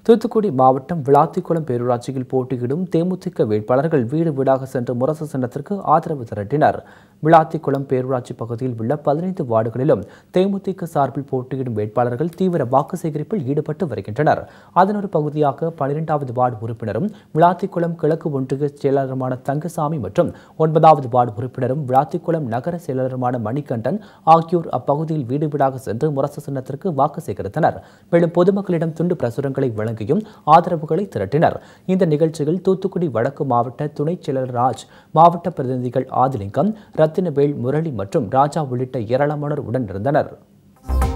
தூத்துக்குடி மாவட்டம் விளாத்திக்குளம் பேரூராட்சியில் போட்டியிடும் தேமுதிக வேட்பாளர்கள் வீடு வீடாக சென்று முரசு சின்னத்திற்கு ஆதரவு திரட்டினர். விளாத்திக்குளம் பேரூராட்சி பகுதியில் உள்ள 15 வார்டுகளிலும் தேமுதிக சார்பில் போட்டியிடும் வேட்பாளர்கள் தீவிர வாக்கு சேகரிப்பில் ஈடுபட்டு வருகின்றனர். அதன் ஒரு பகுதியாக 12வது வார்டு உறுப்பினரும் விளாத்திக்குளம் கிழக்கு ஒன்றிய செயலாளருமான தங்கசாமி மற்றும் 9வது வார்டு உறுப்பினரும் விளாத்திக்குளம் நகர செயலாளருமான மணிகண்டன் ஆகியோர் அப்பகுதியில் வீடு வீடாக சென்று முரசு சின்னத்திற்கு வாக்கு சேகரித்தனர். மேலும் பொதுமக்களிடம் துண்டு பிரசுரங்களை வழங்கியும் ஆதரவுகளை திரட்டினர். இந்த நிகழ்ச்சியில் தூத்துக்குடி வடக்கு மாவட்ட துணை செயலர் ராஜ், மாவட்ட பிரதிநிதிகள் ஆதிலிங்கம், ரத்தினவேல், முரளி மற்றும் ராஜா உள்ளிட்ட ஏராளமானோர் உடன் இருந்தனர்.